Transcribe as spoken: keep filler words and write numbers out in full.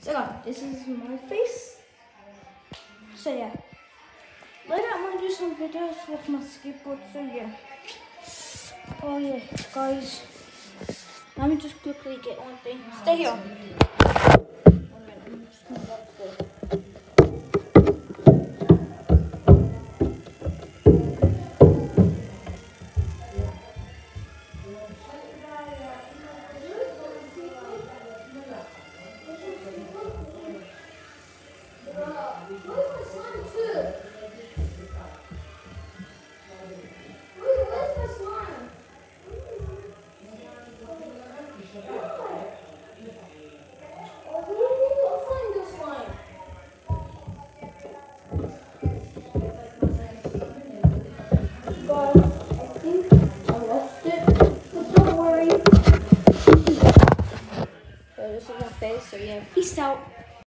So guys, this is my face. So yeah. Later I'm gonna do some videos with my skateboard, so yeah. Oh yeah, guys. Let me just quickly get one thing. Stay here. Alright, I'm just gonna go upstairs. So this is my face, so yeah, peace out.